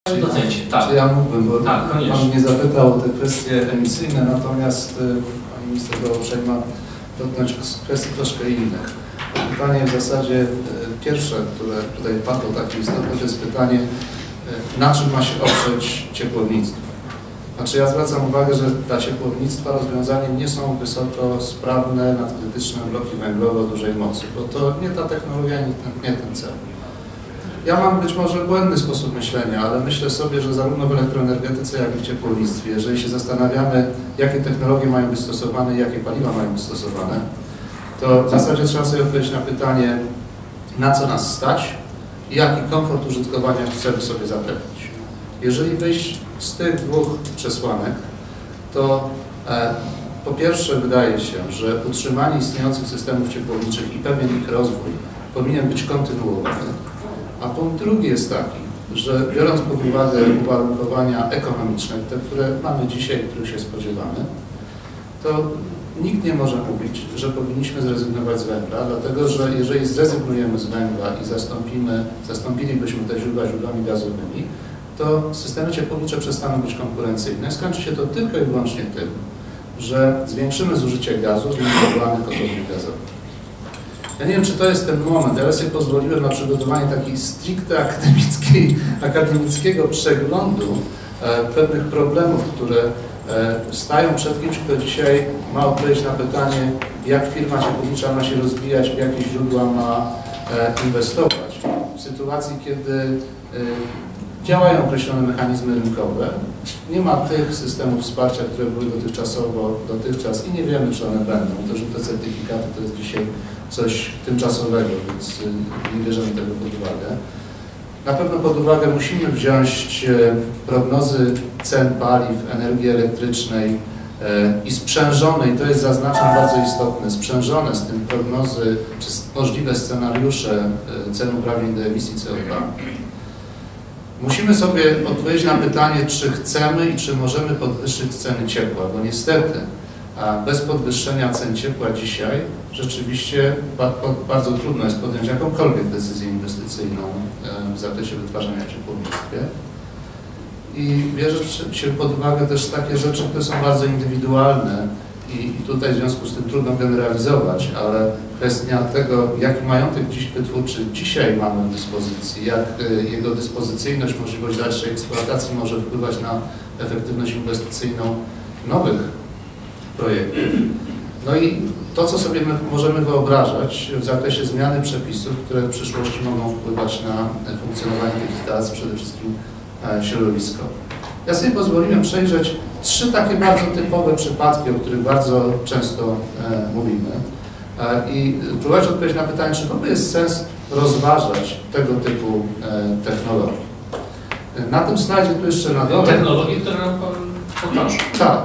Docencie, tak. Czy ja mógłbym, bo tak, Pan mnie zapytał o te kwestie emisyjne, natomiast Pani Minister była uprzejma dotknąć kwestii troszkę innych. Pytanie w zasadzie pierwsze, które tutaj padło takie istotne, to jest pytanie, na czym ma się oprzeć ciepłownictwo. Znaczy ja zwracam uwagę, że dla ciepłownictwa rozwiązaniem nie są wysoko sprawne, nadkrytyczne bloki węglowe o dużej mocy, bo to nie ta technologia, nie ten cel. Ja mam być może błędny sposób myślenia, ale myślę sobie, że zarówno w elektroenergetyce, jak i w ciepłownictwie, jeżeli się zastanawiamy, jakie technologie mają być stosowane i jakie paliwa mają być stosowane, to w zasadzie trzeba sobie odpowiedzieć na pytanie, na co nas stać i jaki komfort użytkowania chcemy sobie zapewnić. Jeżeli wyjść z tych dwóch przesłanek, to po pierwsze wydaje się, że utrzymanie istniejących systemów ciepłowniczych i pewien ich rozwój powinien być kontynuowany, a punkt drugi jest taki, że biorąc pod uwagę uwarunkowania ekonomiczne, te, które mamy dzisiaj, których się spodziewamy, to nikt nie może mówić, że powinniśmy zrezygnować z węgla, dlatego że jeżeli zrezygnujemy z węgla i zastąpilibyśmy te źródła źródłami gazowymi, to systemy ciepłownicze przestaną być konkurencyjne. Skończy się to tylko i wyłącznie tym, że zwiększymy zużycie gazu w wybudowanych kotłowni gazowych. Ja nie wiem, czy to jest ten moment. Ja sobie pozwoliłem na przygotowanie takiej stricte akademickiego przeglądu pewnych problemów, które stają przed kimś, kto dzisiaj ma odpowiedzieć na pytanie, jak firma ciepłownicza ma się rozwijać, w jakie źródła ma inwestować. W sytuacji, kiedy działają określone mechanizmy rynkowe, nie ma tych systemów wsparcia, które były dotychczas i nie wiemy, czy one będą. To, że te certyfikaty to jest dzisiaj coś tymczasowego, więc nie bierzemy tego pod uwagę. Na pewno pod uwagę musimy wziąć prognozy cen paliw, energii elektrycznej i sprzężonej, to jest zaznaczam bardzo istotne, sprzężone z tym prognozy czy możliwe scenariusze cen uprawnień do emisji CO2. Musimy sobie odpowiedzieć na pytanie, czy chcemy i czy możemy podwyższyć ceny ciepła, bo niestety bez podwyższenia cen ciepła dzisiaj rzeczywiście bardzo trudno jest podjąć jakąkolwiek decyzję inwestycyjną w zakresie wytwarzania w ciepłownictwie. I bierze się pod uwagę też takie rzeczy, które są bardzo indywidualne i tutaj w związku z tym trudno generalizować, ale kwestia tego, jaki majątek wytwórczy dzisiaj mamy w dyspozycji, jak jego dyspozycyjność, możliwość dalszej eksploatacji może wpływać na efektywność inwestycyjną nowych projektów. No i to, co sobie możemy wyobrażać w zakresie zmiany przepisów, które w przyszłości mogą wpływać na funkcjonowanie tych instalacji, przede wszystkim środowiskowych. Ja sobie pozwoliłem przejrzeć 3 takie bardzo typowe przypadki, o których bardzo często mówimy i próbować odpowiedzieć na pytanie, czy w ogóle jest sens rozważać tego typu technologii. Na tym slajdzie tu jeszcze na dole... Technologie, które nam pokażą. Tak.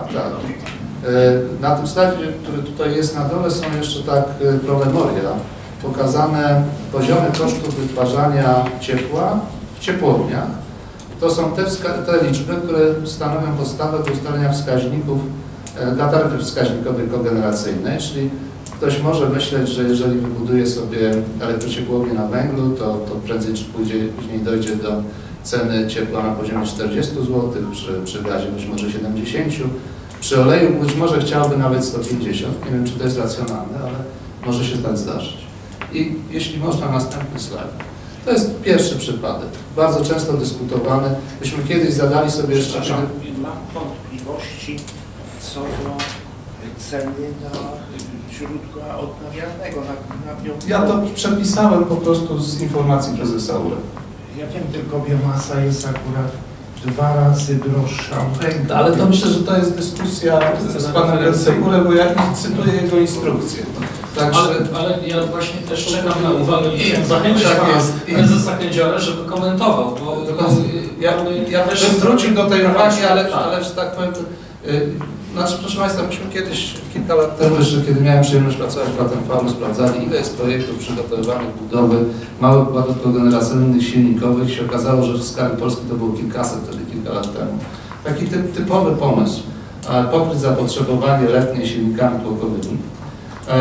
Na tym slajdzie, który tutaj jest na dole, są jeszcze tak promemoria, pokazane poziomy kosztów wytwarzania ciepła w ciepłowniach. To są te liczby, które stanowią podstawę do ustalenia wskaźników dla taryfy wskaźnikowej kogeneracyjnej, czyli ktoś może myśleć, że jeżeli wybuduje sobie elektrociepłownię na węglu, to prędzej czy później dojdzie do ceny ciepła na poziomie 40 zł, przy gazie być może 70, przy oleju być może chciałby nawet 150, nie wiem, czy to jest racjonalne, ale może się tak zdarzyć. I jeśli można, następny slajd. To jest pierwszy przypadek, bardzo często dyskutowany. Myśmy kiedyś zadali sobie jeszcze... Mam wątpliwości co do ceny na źródła odnawialnego. Ja to przepisałem po prostu z informacji prezesa URE. Ja wiem, tylko biomasa jest akurat 2 razy droższa od węgla. Ale to myślę, że to jest dyskusja z panem prezesem URE, bo ja cytuję jego instrukcję. Także... Ale ja właśnie też czekam na uwagę i zachęcam prezesa Kędziora, żeby komentował, bo ja też bym wrócił do tej uwagi, ale że tak powiem, znaczy proszę Państwa, myśmy kiedyś, kilka lat temu jeszcze, kiedy miałem przyjemność pracować w Vattenfallu, sprawdzali, ile jest projektów przygotowywanych budowy małych układów kogeneracyjnych silnikowych. Się okazało, że w skali Polski to było kilkaset, wtedy kilka lat temu. Taki typowy pomysł, pokryć zapotrzebowanie letnie silnikami tłokowymi.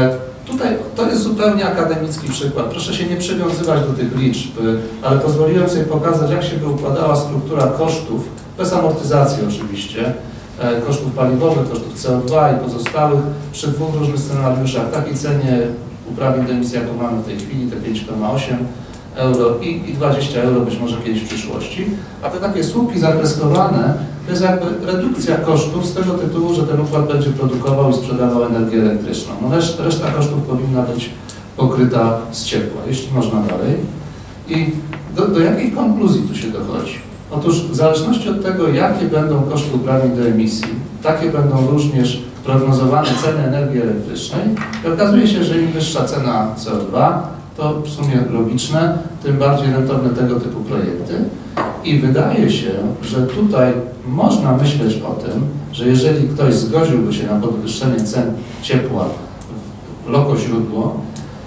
Tutaj to jest zupełnie akademicki przykład. Proszę się nie przywiązywać do tych liczb, ale pozwoliłem sobie pokazać, jak się by układała struktura kosztów, bez amortyzacji oczywiście, kosztów paliwowych, kosztów CO2 i pozostałych przy dwóch różnych scenariuszach. Takiej cenie uprawnień do emisji, jaką mamy w tej chwili, te 5,8 euro i 20 euro być może kiedyś w przyszłości. A te takie słupki zakreskowane to jest jakby redukcja kosztów z tego tytułu, że ten układ będzie produkował i sprzedawał energię elektryczną. No reszta kosztów powinna być pokryta z ciepła, jeśli można dalej. I do jakiej konkluzji tu się dochodzi? Otóż w zależności od tego, jakie będą koszty uprawnień do emisji, takie będą również prognozowane ceny energii elektrycznej i okazuje się, że im wyższa cena CO2, to w sumie logiczne, tym bardziej rentowne tego typu projekty. I wydaje się, że tutaj można myśleć o tym, że jeżeli ktoś zgodziłby się na podwyższenie cen ciepła w lokoźródło,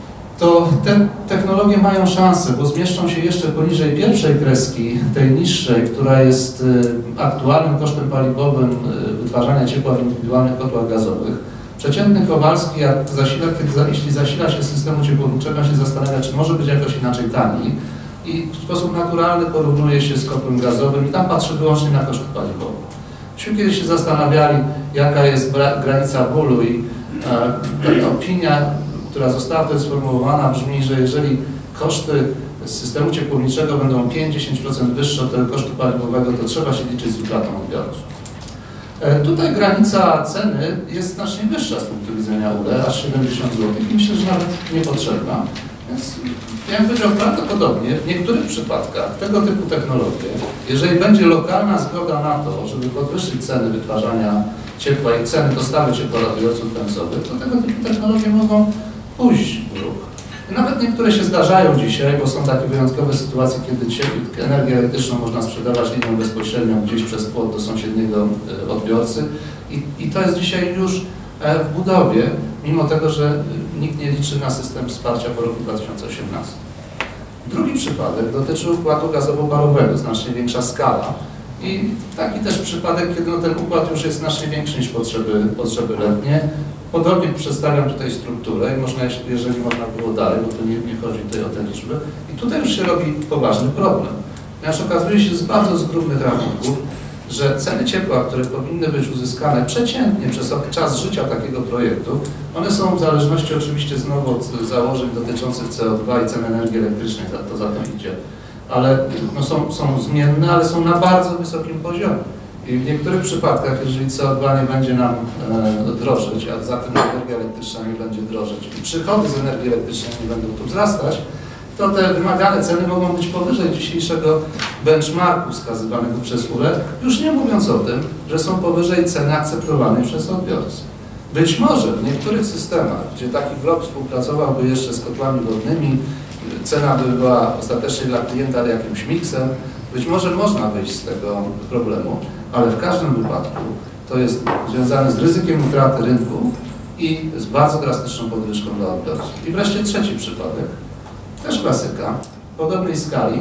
to te technologie mają szansę, bo zmieszczą się jeszcze poniżej pierwszej kreski, tej niższej, która jest aktualnym kosztem paliwowym wytwarzania ciepła w indywidualnych kotłach gazowych. Przeciętny Kowalski, jeśli zasila się z systemu ciepłowniczego, się zastanawia, czy może być jakoś inaczej taniej i w sposób naturalny porównuje się z kotłem gazowym i tam patrzy wyłącznie na koszty paliwowe. Myśmy kiedyś się zastanawiali, jaka jest granica bólu i ta opinia, która została wtedy sformułowana, brzmi, że jeżeli koszty systemu ciepłowniczego będą 5-10% wyższe od tego kosztu paliwowego, to trzeba się liczyć z utratą odbiorców. Tutaj granica ceny jest znacznie wyższa z punktu widzenia URE, aż 70 zł i myślę, że nawet niepotrzebna. Więc ja bym powiedział, prawdopodobnie w niektórych przypadkach tego typu technologie, jeżeli będzie lokalna zgoda na to, żeby podwyższyć ceny wytwarzania ciepła i ceny dostawy ciepła do odbiorców końcowych, to tego typu technologie mogą pójść w ruch. Nawet niektóre się zdarzają dzisiaj, bo są takie wyjątkowe sytuacje, kiedy energię elektryczną można sprzedawać linią bezpośrednią gdzieś przez płot do sąsiedniego odbiorcy i to jest dzisiaj już w budowie, mimo tego, że nikt nie liczy na system wsparcia po roku 2018. Drugi przypadek dotyczy układu gazowo-parowego, znacznie większa skala i taki też przypadek, kiedy ten układ już jest znacznie większy niż potrzeby letnie. Podobnie przedstawiam tutaj strukturę i można, jeżeli można było dalej, bo tu nie chodzi tutaj o te liczby. I tutaj już się robi poważny problem. Ponieważ okazuje się z bardzo zgrubnych rachunków, że ceny ciepła, które powinny być uzyskane przeciętnie przez czas życia takiego projektu, one są w zależności oczywiście znowu od założeń dotyczących CO2 i cen energii elektrycznej, to za to idzie. Ale no są zmienne, ale są na bardzo wysokim poziomie. I w niektórych przypadkach, jeżeli CO2 nie będzie nam drożyć, a zatem energia elektryczna nie będzie drożyć i przychody z energii elektrycznej nie będą tu wzrastać, to te wymagane ceny mogą być powyżej dzisiejszego benchmarku wskazywanego przez URE, już nie mówiąc o tym, że są powyżej ceny akceptowanej przez odbiorcę. Być może w niektórych systemach, gdzie taki blok współpracowałby jeszcze z kotłami wodnymi, cena by była ostatecznie dla klienta jakimś miksem, być może można wyjść z tego problemu, ale w każdym wypadku to jest związane z ryzykiem utraty rynku i z bardzo drastyczną podwyżką dla odbiorców. I wreszcie trzeci przypadek, też klasyka, podobnej skali,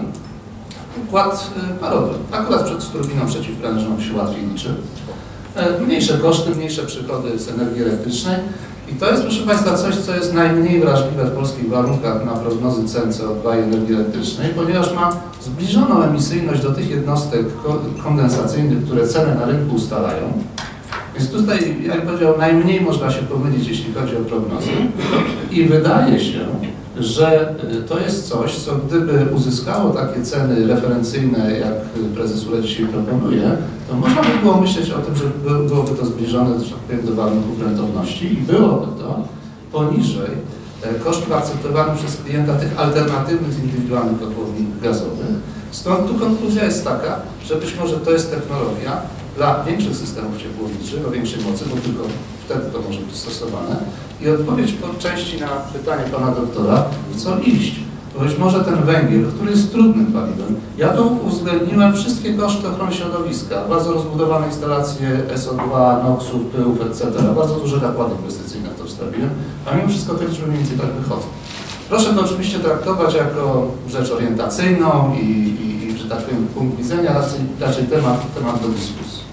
układ parowy. Akurat z turbiną przeciwprężną się łatwiej liczy. Mniejsze koszty, mniejsze przychody z energii elektrycznej. I to jest, proszę Państwa, coś, co jest najmniej wrażliwe w polskich warunkach na prognozy cen CO2 i energii elektrycznej, ponieważ ma zbliżoną emisyjność do tych jednostek kondensacyjnych, które ceny na rynku ustalają. Więc tutaj, jak powiedział, najmniej można się pomylić, jeśli chodzi o prognozy. I wydaje się, że to jest coś, co gdyby uzyskało takie ceny referencyjne, jak prezes URE dzisiaj proponuje, to można by było myśleć o tym, że byłoby to zbliżone do warunków rentowności i byłoby to poniżej kosztów akceptowanych przez klienta tych alternatywnych indywidualnych kotłowni gazowych. Stąd tu konkluzja jest taka, że być może to jest technologia dla większych systemów ciepłowniczych o większej mocy, bo tylko wtedy to może być stosowane. I odpowiedź po części na pytanie pana doktora, w co iść. Bo być może ten węgiel, który jest trudnym paliwem, ja tu uwzględniłem wszystkie koszty ochrony środowiska, bardzo rozbudowane instalacje SO2, NOx-ów, pyłów, etc. Bardzo duże nakłady inwestycyjne w to wstawiłem, a mimo wszystko te liczby mniej więcej tak wychodzą. Proszę to oczywiście traktować jako rzecz orientacyjną i że tak powiem, punkt widzenia, raczej temat do dyskusji.